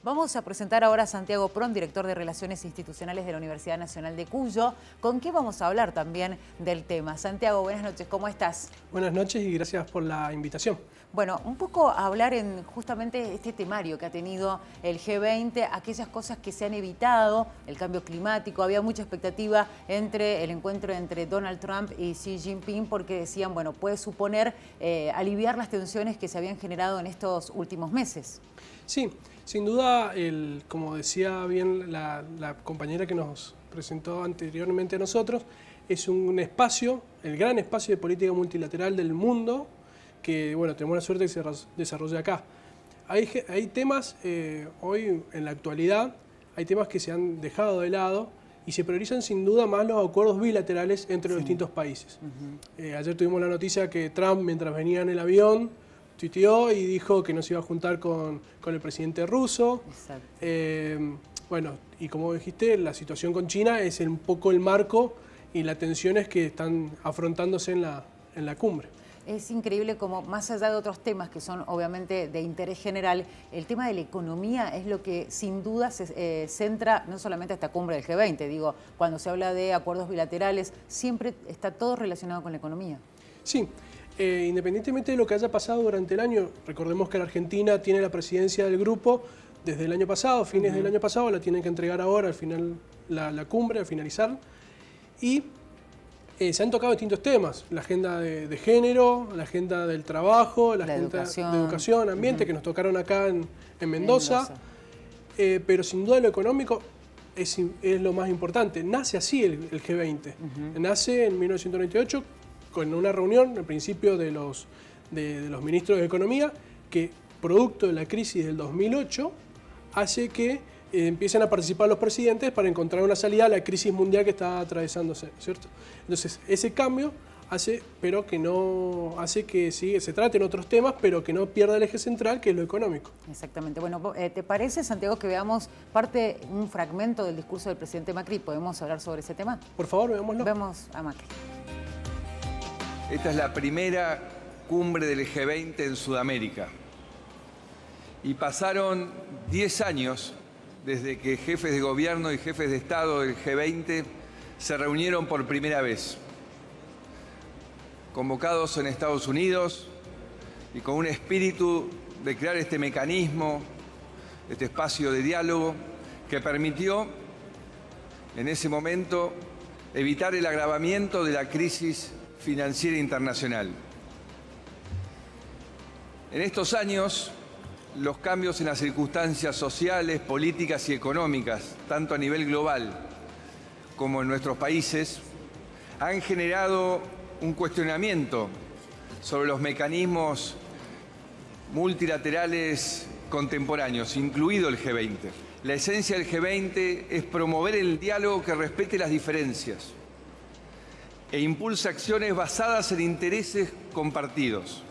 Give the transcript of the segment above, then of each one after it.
Vamos a presentar ahora a Santiago Pron, director de Relaciones Institucionales de la Universidad Nacional de Cuyo. ¿Con qué vamos a hablar también del tema? Santiago, buenas noches, ¿cómo estás? Buenas noches y gracias por la invitación. Bueno, un poco hablar en justamente este temario que ha tenido el G20, aquellas cosas que se han evitado, el cambio climático. Había mucha expectativa entre el encuentro entre Donald Trump y Xi Jinping porque decían, bueno, puede suponer aliviar las tensiones que se habían generado en estos últimos meses. Sí, sin duda, como decía bien la compañera que nos presentó anteriormente a nosotros, es un espacio, el gran espacio de política multilateral del mundo, que bueno, tenemos la suerte de que se desarrolla acá. Hay temas, hoy en la actualidad, hay temas que se han dejado de lado y se priorizan sin duda más los acuerdos bilaterales entre los distintos países. Ayer tuvimos la noticia que Trump, mientras venía en el avión, tuiteó y dijo que no se iba a juntar con el presidente ruso. Bueno, y como dijiste, la situación con China es un poco el marco y las tensiones que están afrontándose en la cumbre. Es increíble como, más allá de otros temas que son obviamente de interés general, el tema de la economía es lo que sin duda se centra no solamente a esta cumbre del G20, digo, cuando se habla de acuerdos bilaterales, siempre está todo relacionado con la economía. Sí, independientemente de lo que haya pasado durante el año, recordemos que la Argentina tiene la presidencia del grupo desde el año pasado, fines del año pasado, la tienen que entregar ahora al final la cumbre, al finalizar, y se han tocado distintos temas, la agenda de género, la agenda del trabajo, la agenda de educación, ambiente, que nos tocaron acá en Mendoza. Pero sin duda lo económico es lo más importante. Nace así el G20, nace en 1998 con una reunión, al principio de los ministros de Economía, que producto de la crisis del 2008 hace que empiezan a participar los presidentes para encontrar una salida a la crisis mundial que está atravesándose, ¿cierto? Entonces, ese cambio hace que sí, se traten otros temas, pero que no pierda el eje central, que es lo económico. Exactamente. Bueno, ¿te parece, Santiago, que veamos un fragmento del discurso del presidente Macri? ¿Podemos hablar sobre ese tema? Por favor, veámoslo. Vemos a Macri. Esta es la primera cumbre del G20 en Sudamérica. Y pasaron 10 años desde que jefes de gobierno y jefes de Estado del G20 se reunieron por primera vez, convocados en Estados Unidos y con un espíritu de crear este mecanismo, este espacio de diálogo que permitió en ese momento evitar el agravamiento de la crisis financiera internacional. En estos años, los cambios en las circunstancias sociales, políticas y económicas, tanto a nivel global como en nuestros países, han generado un cuestionamiento sobre los mecanismos multilaterales contemporáneos, incluido el G20. La esencia del G20 es promover el diálogo que respete las diferencias e impulsa acciones basadas en intereses compartidos.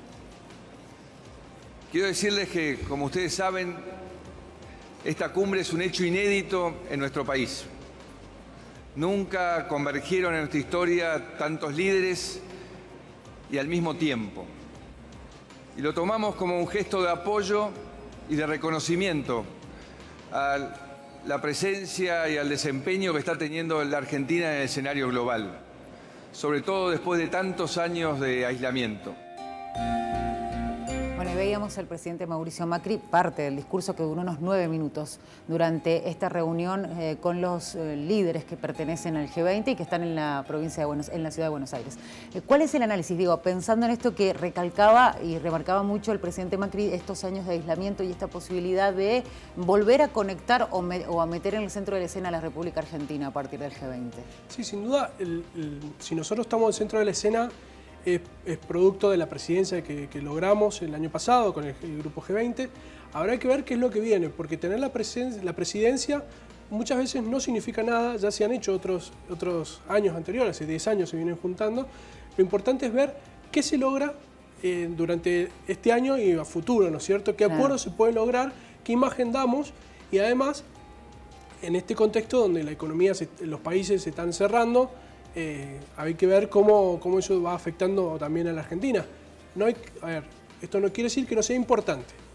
Quiero decirles que, como ustedes saben, esta cumbre es un hecho inédito en nuestro país. Nunca convergieron en nuestra historia tantos líderes y al mismo tiempo. Y lo tomamos como un gesto de apoyo y de reconocimiento a la presencia y al desempeño que está teniendo la Argentina en el escenario global, sobre todo después de tantos años de aislamiento. Bueno, y veíamos al presidente Mauricio Macri, parte del discurso que duró unos 9 minutos durante esta reunión con los líderes que pertenecen al G20 y que están en la provincia en la ciudad de Buenos Aires. ¿Cuál es el análisis? Digo, pensando en esto que recalcaba y remarcaba mucho el presidente Macri, estos años de aislamiento y esta posibilidad de volver a conectar o a meter en el centro de la escena a la República Argentina a partir del G20. Sí, sin duda, si nosotros estamos en el centro de la escena, es producto de la presidencia que logramos el año pasado con el grupo G20. Habrá que ver qué es lo que viene, porque tener la presidencia muchas veces no significa nada. Ya se han hecho otros años anteriores, hace 10 años se vienen juntando. Lo importante es ver qué se logra durante este año y a futuro, ¿no es cierto? ¿Qué acuerdos se pueden lograr? ¿Qué imagen damos? Y además, en este contexto donde la economía, los países se están cerrando, hay que ver cómo eso va afectando también a la Argentina. A ver, esto no quiere decir que no sea importante.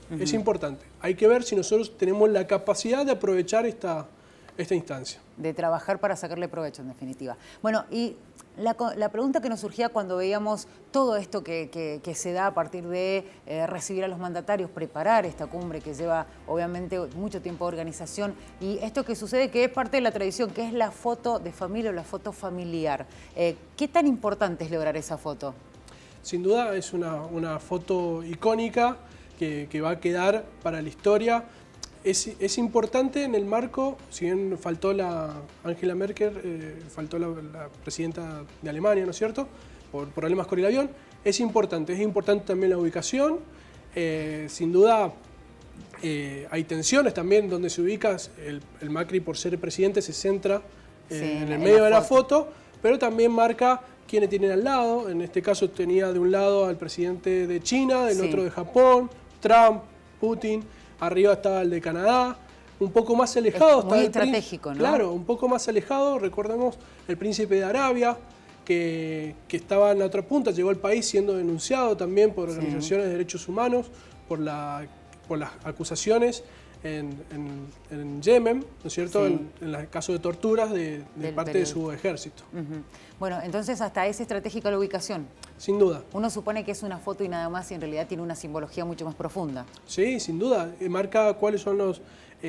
es importante. Hay que ver si nosotros tenemos la capacidad de aprovechar esta instancia. De trabajar para sacarle provecho, en definitiva. Bueno, y la pregunta que nos surgía cuando veíamos todo esto que se da a partir de recibir a los mandatarios, preparar esta cumbre que lleva obviamente mucho tiempo de organización, y esto que sucede que es parte de la tradición, que es la foto de familia o la foto familiar. ¿Qué tan importante es lograr esa foto? Sin duda es una foto icónica que va a quedar para la historia. Es importante en el marco, si bien faltó la Angela Merkel, faltó la presidenta de Alemania, ¿no es cierto?, por problemas con el avión, es importante también la ubicación, sin duda hay tensiones también donde se ubica, el Macri por ser presidente se centra en el medio de la foto, pero también marca quiénes tienen al lado, en este caso tenía de un lado al presidente de China, del otro de Japón, Trump, Putin. Arriba estaba el de Canadá, un poco más alejado. Muy estratégico, ¿no? Claro, un poco más alejado, recordemos el príncipe de Arabia, que estaba en la otra punta, llegó al país siendo denunciado también por organizaciones de derechos humanos, por las acusaciones en Yemen, ¿no es cierto?, en el caso de torturas de parte de su ejército. Bueno, entonces hasta es estratégica la ubicación. Sin duda. Uno supone que es una foto y nada más y en realidad tiene una simbología mucho más profunda. Sí, sin duda. Marca cuáles son los...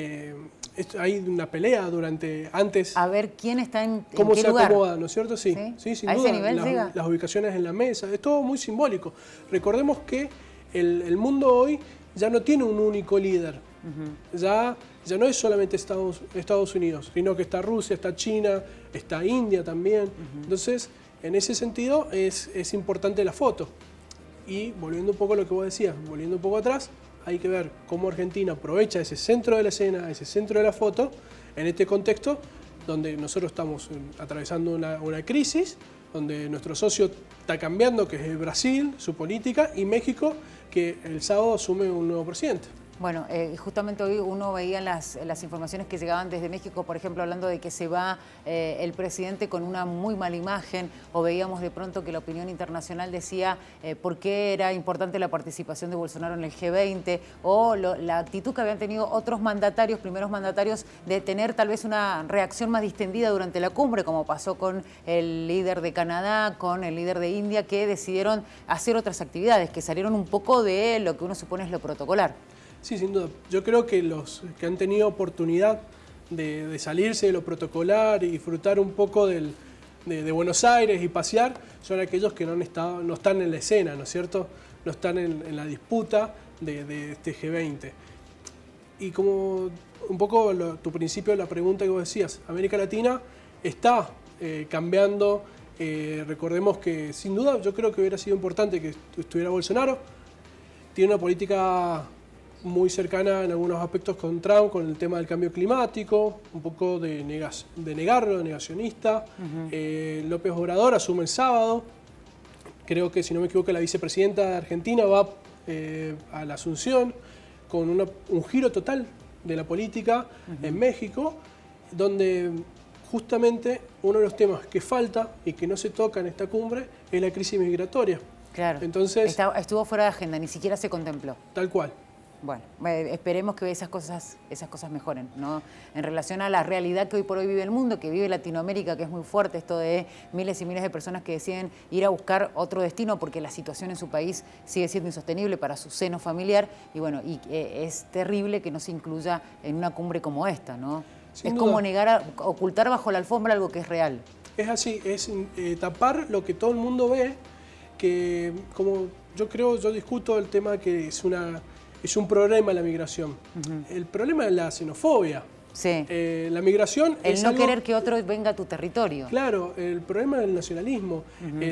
hay una pelea antes... A ver quién está en cómo qué se lugar. acomoda, ¿no es cierto? Sí, sin duda. Ese nivel llega. Las ubicaciones en la mesa, es todo muy simbólico. Recordemos que el mundo hoy ya no tiene un único líder. Ya no es solamente Estados Unidos, sino que está Rusia, está China, está India también. Entonces, en ese sentido, es importante la foto. Y volviendo un poco a lo que vos decías, volviendo un poco atrás, hay que ver cómo Argentina aprovecha ese centro de la escena, ese centro de la foto, en este contexto donde nosotros estamos atravesando una crisis, donde nuestro socio está cambiando, que es Brasil, su política, y México, que el sábado asume un nuevo presidente. Bueno, justamente hoy uno veía las informaciones que llegaban desde México, por ejemplo, hablando de que se va el presidente con una muy mala imagen, o veíamos de pronto que la opinión internacional decía por qué era importante la participación de Bolsonaro en el G20, o la actitud que habían tenido otros mandatarios, primeros mandatarios, de tener tal vez una reacción más distendida durante la cumbre, como pasó con el líder de Canadá, con el líder de India, que decidieron hacer otras actividades, que salieron un poco de lo que uno supone es lo protocolar. Sí, sin duda. Yo creo que los que han tenido oportunidad de salirse de lo protocolar y disfrutar un poco de Buenos Aires y pasear son aquellos que no están en la escena, ¿no es cierto? No están en la disputa de este G20. Y como un poco tu principio de la pregunta que vos decías, América Latina está cambiando. Recordemos que sin duda yo creo que hubiera sido importante que estuviera Bolsonaro. Tiene una política muy cercana en algunos aspectos con Trump, con el tema del cambio climático, un poco de negarlo, negacionista. López Obrador asume el sábado. Creo que, si no me equivoco, la vicepresidenta de Argentina va a la Asunción con un giro total de la política en México, donde justamente uno de los temas que falta y que no se toca en esta cumbre es la crisis migratoria. Claro, entonces, estuvo fuera de agenda, ni siquiera se contempló. Tal cual. Bueno, esperemos que esas cosas mejoren, ¿no? En relación a la realidad que hoy por hoy vive el mundo, que vive Latinoamérica, que es muy fuerte, esto de miles y miles de personas que deciden ir a buscar otro destino porque la situación en su país sigue siendo insostenible para su seno familiar, y bueno, es terrible que no se incluya en una cumbre como esta, ¿no? Es como ocultar bajo la alfombra algo que es real. Es así, es tapar lo que todo el mundo ve, que como yo discuto el tema que es un problema la migración. El problema es la xenofobia. Sí. La migración es no querer que otro venga a tu territorio. Claro, el problema es el nacionalismo.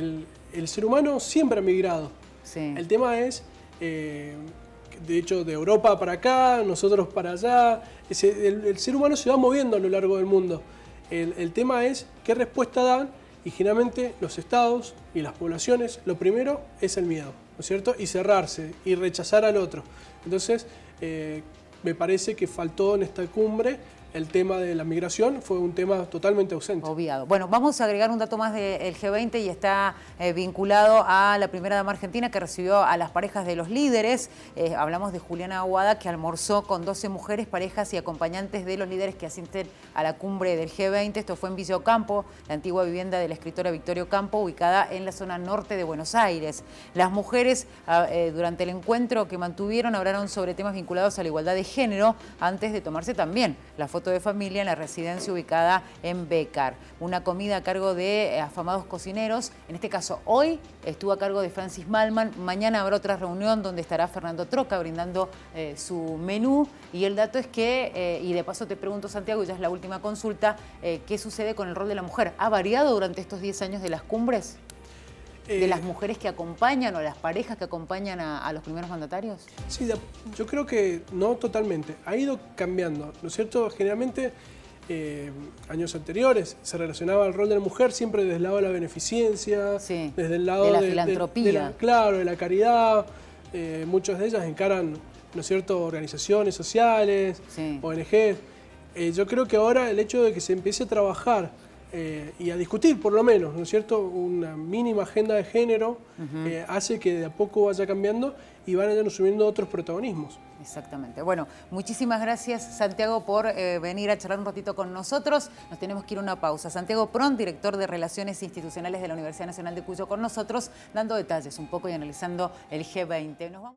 El ser humano siempre ha migrado. Sí. El tema es, de hecho, de Europa para acá, nosotros para allá. El ser humano se va moviendo a lo largo del mundo. El tema es qué respuesta dan, y generalmente los estados y las poblaciones, lo primero es el miedo, ¿no es cierto? Y cerrarse y rechazar al otro. Entonces, me parece que faltó en esta cumbre. El tema de la migración fue un tema totalmente ausente. Obviado. Bueno, vamos a agregar un dato más del G20 y está vinculado a la primera dama argentina que recibió a las parejas de los líderes. Hablamos de Juliana Aguada, que almorzó con 12 mujeres, parejas y acompañantes de los líderes que asisten a la cumbre del G20. Esto fue en Villa Ocampo, la antigua vivienda de la escritora Victoria Ocampo, ubicada en la zona norte de Buenos Aires. Las mujeres, durante el encuentro que mantuvieron, hablaron sobre temas vinculados a la igualdad de género antes de tomarse también la foto de familia en la residencia ubicada en Bécar. Una comida a cargo de afamados cocineros. En este caso, hoy estuvo a cargo de Francis Malman. Mañana habrá otra reunión donde estará Fernando Troca brindando su menú. Y el dato es que, y de paso te pregunto, Santiago, y ya es la última consulta, ¿qué sucede con el rol de la mujer? ¿Ha variado durante estos 10 años de las cumbres? ¿De las mujeres que acompañan o las parejas que acompañan a los primeros mandatarios? Sí, yo creo que no totalmente. Ha ido cambiando, ¿no es cierto? Generalmente, años anteriores, se relacionaba el rol de la mujer siempre desde el lado de la beneficencia, sí, desde el lado de la filantropía. Claro, de la caridad. Muchas de ellas encaran, ¿no es cierto?, organizaciones sociales, sí, ONG. Yo creo que ahora el hecho de que se empiece a trabajar y a discutir, por lo menos, ¿no es cierto?, una mínima agenda de género, hace que de a poco vaya cambiando y vayan asumiendo otros protagonismos. Exactamente. Bueno, muchísimas gracias, Santiago, por venir a charlar un ratito con nosotros. Nos tenemos que ir a una pausa. Santiago Pront, director de Relaciones Institucionales de la Universidad Nacional de Cuyo, con nosotros, dando detalles un poco y analizando el G20. Nos vamos.